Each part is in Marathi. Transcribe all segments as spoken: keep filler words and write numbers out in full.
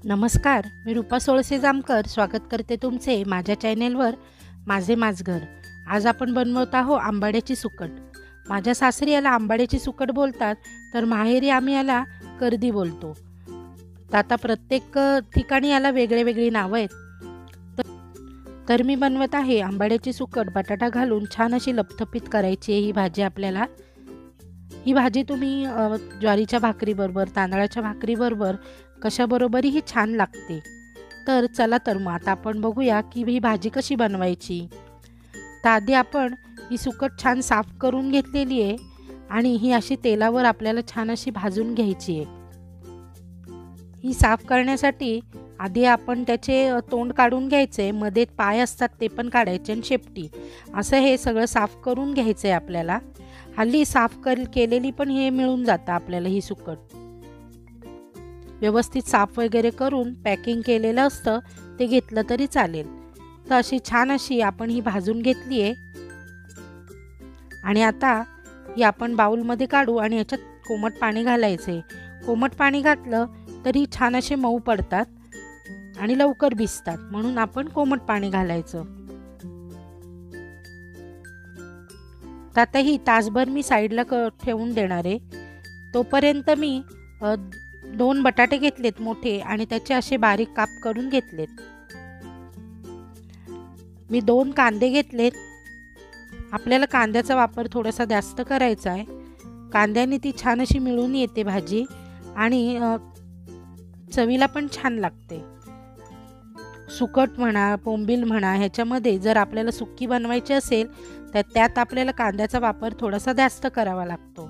नमस्कार, मी रूपा सोळसे जामकर स्वागत करते तुमचे माझ्या चॅनेलवर माझे माझघर। आज आपण बनवत आहोत आंबाड्याची सुकट। माझ्या सासरी याला आंबाड्याची सुकट बोलतात, तर माहेरी आम्ही याला कर्दी बोलतो। तर आता प्रत्येक ठिकाणी याला वेगळे वेगळी नावं आहेत। तर मी बनवत आहे आंबाड्याची सुकट। बटाटा घालून छान अशी लपथपीत करायची ही भाजी आपल्याला। ही भाजी तुम्ही ज्वारीच्या भाकरीबरोबर, तांदळाच्या भाकरीबरोबर कशाबरोबरही छान लागते। तर चला तर मग आता आपण बघूया की ही भाजी कशी बनवायची। तर आधी आपण ही सुकट छान साफ करून घेतलेली आहे आणि ही अशी तेलावर आपल्याला छान अशी भाजून घ्यायची आहे। ही साफ करण्यासाठी आधी आपण त्याचे तोंड काढून घ्यायचे, मध्ये पाय असतात ते पण काढायचे आणि शेपटी, असं हे सगळं साफ करून घ्यायचं आहे आपल्याला। हल्ली साफ कर केलेली पण हे मिळून जातं आपल्याला ही सुकट। व्यवस्थित साफ वगैरे करून पॅकिंग केलेलं असतं ते घेतलं तरी चालेल। तर अशी छान अशी आपण ही भाजून घेतली आहे आणि आता ही आपण बाउलमध्ये काढू आणि याच्यात कोमट पाणी घालायचे। कोमट पाणी घातलं तरी छान असे मऊ पडतात आणि लवकर भिजतात, म्हणून आपण कोमट पाणी घालायचं। तर आता ही तासभर मी साईडला ठेवून देणार आहे। तोपर्यंत मी दोन बटाटे घेतलेत मोठे आणि त्याचे असे बारीक काप करून घेतलेत। मी दोन कांदे घेतलेत। आपल्याला कांद्याचा वापर थोडासा जास्त करायचा आहे। कांद्याने ती छान अशी मिळून येते भाजी आणि चवीला पण छान लागते। सुकट म्हणा, बोंबील म्हणा, ह्याच्यामध्ये जर आपल्याला सुक्की बनवायची असेल तर त्यात आपल्याला कांद्याचा वापर थोडासा जास्त करावा लागतो।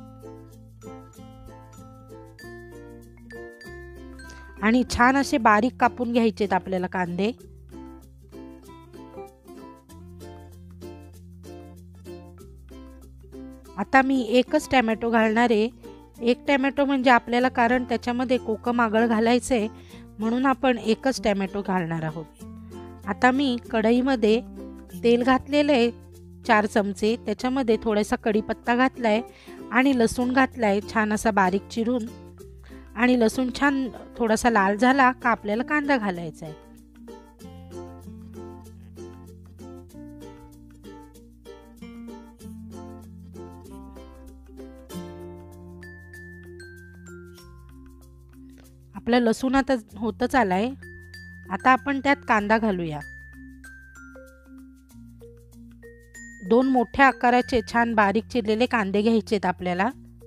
आणि छान असे बारीक कापून घ्यायचेत आपल्याला कांदे। आता मी एकच टोमॅटो घालणार आहे। एक टोमॅटो म्हणजे आपल्याला, कारण त्याच्यामध्ये कोकम आगळ घालायचे म्हणून आपण एकच टोमॅटो घालणार आहोत। आता मी कढईमध्ये तेल घातलेले चार चमचे, त्याच्यामध्ये थोडासा कढीपत्ता घातलाय आणि लसूण घातलाय छान असा बारीक चिरून। आणि लसूण छान थोडासा लाल झाला का आपल्याला कांदा घालायचा आहे। आपला लसूण आता होतच आलाय। आता आपण त्यात कांदा घालूया। दोन मोठ्या आकाराचे छान बारीक चिरलेले कांदे घ्यायचेत आपल्याला।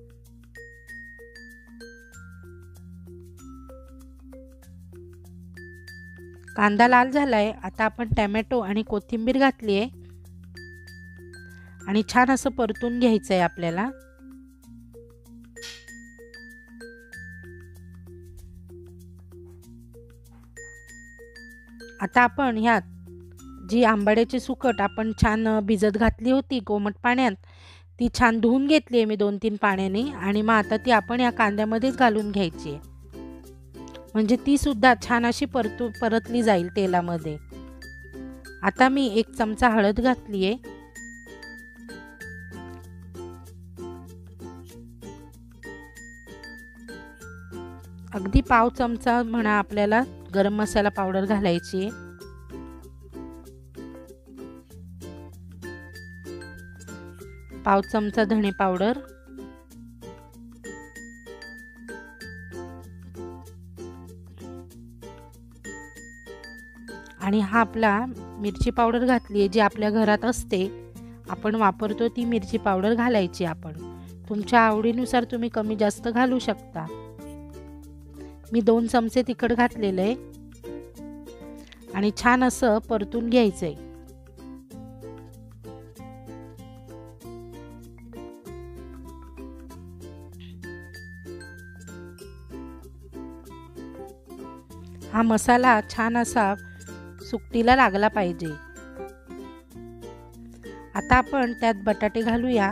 कांदा लाल झालाय। आता आपण टोमॅटो आणि कोथिंबीर घातली आहे आणि छान असं परतून घ्यायचं आहे आपल्याला। आता आपण ह्यात जी आंबाड्याची सुकट आपण छान भिजत घातली होती कोमट पाण्यात, ती छान धुवून घेतली आहे मी दोन तीन पाण्याने आणि मग आता ती आपण या कांद्यामध्येच घालून घ्यायची आहे, म्हणजे ती सुद्धा छान अशी परतू परतली जाईल तेलामध्ये। आता मी एक चमचा हळद घातली आहे। अगदी पाव चमचा म्हणा आपल्याला गरम मसाला पावडर घालायची आहे। पाव चमचा धणे पावडर, आणि हा आपला मिरची पावडर घातली आहे जी आपल्या घरात असते, आपण वापरतो ती मिरची पावडर घालायची आपण। तुमच्या आवडीनुसार तुम्ही कमी जास्त घालू शकता। मी दोन चमचे तिखट घातलेलं आहे आणि छान असं परतून घ्यायचंय। हा मसाला छान असा सुकटीला लागला पाहिजे। आता आपण त्यात बटाटे घालूया।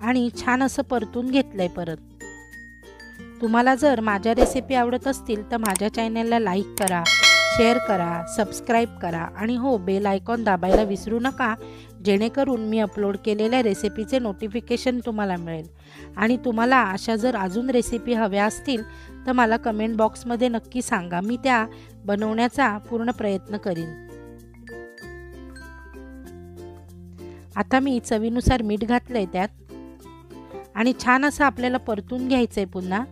आणि छान असं परतून घेतलंय परत. तुम्हाला जर माझ्या रेसिपी आवडत असतील तर माझ्या चॅनलला लाईक करा, शेअर करा, सबस्क्राईब करा आणि हो बेल आयकॉन दाबायला विसरू नका, जेणेकरून मी अपलोड केलेल्या रेसिपीचे नोटिफिकेशन तुम्हाला मिळेल. आणि तुम्हाला अशा जर अजून रेसिपी हव्या असतील तर मला कमेंट बॉक्समध्ये नक्की सांगा, मी त्या बनवण्याचा पूर्ण प्रयत्न करीन. आता मी चवीनुसार मीठ घातलंय त्यात आणि छान असं आपल्याला परतून घ्यायचंय पुन्हा.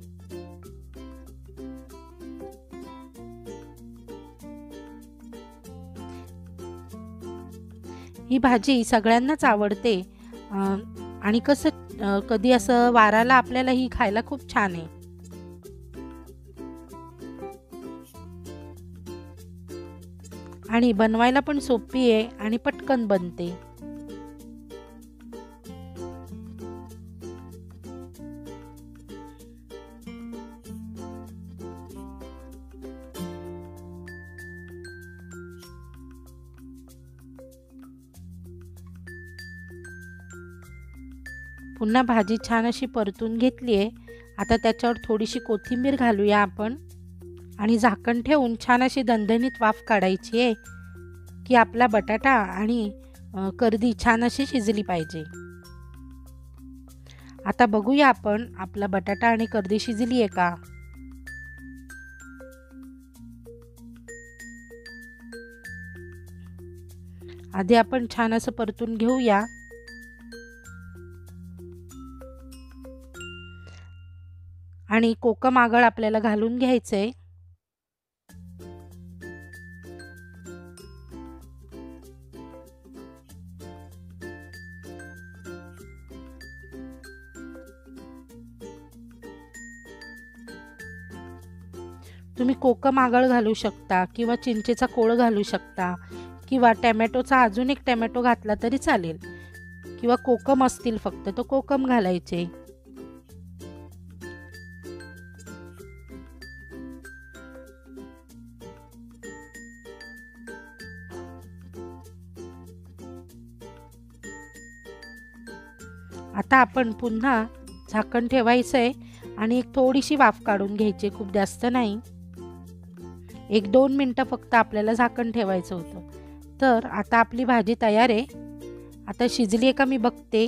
ही भाजी सगळ्यांनाच आवडते आणि कसं कधी असं वाराला आपल्याला ही खायला खूप छान आहे. आणि बनवायला पण सोपी आहे आणि पटकन बनते. पुन्हा भाजी छान अशी परतून घेतली आहे. आता त्याच्यावर थोडीशी कोथिंबीर घालूया आपण आणि झाकण ठेवून छान अशी दणदणीत वाफ काढायची आहे की आपला बटाटा आणि कर्दी छान अशी शिजली पाहिजे. आता बघूया आपण आपला बटाटा आणि कर्दी शिजली आहे का. आधी आपण छान असं परतून घेऊया. आणि कोकम आगळ आपल्याला घालून घ्यायचंय. तुम्ही कोकम आगळ घालू शकता किंवा चिंचेचा कोळ घालू शकता किंवा टॅमॅटोचा अजून एक टॅमॅटो घातला तरी चालेल किंवा कोकम असतील फक्त तो कोकम घालायचे. आता आपण पुन्हा झाकण ठेवायचंय आणि एक थोडीशी वाफ काढून घ्यायची, खूप जास्त नाही. एक दोन मिनटं फक्त आपल्याला झाकण ठेवायचं होतं. तर आता आपली भाजी तयार आहे. आता शिजली आहे का मी बघते.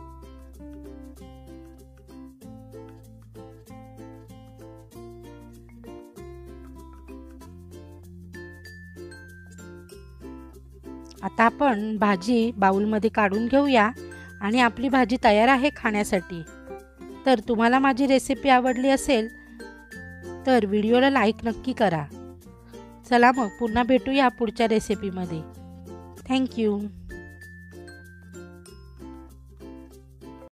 आता आपण भाजी बाउलमध्ये काढून घेऊया आणि आपली भाजी तयार आहे खाण्यासाठी. तर तुम्हाला माझी रेसिपी आवडली असेल तर व्हिडिओला लाईक नक्की करा. चला मग पुन्हा भेटूया पुढच्या रेसिपीमध्ये. थँक्यू.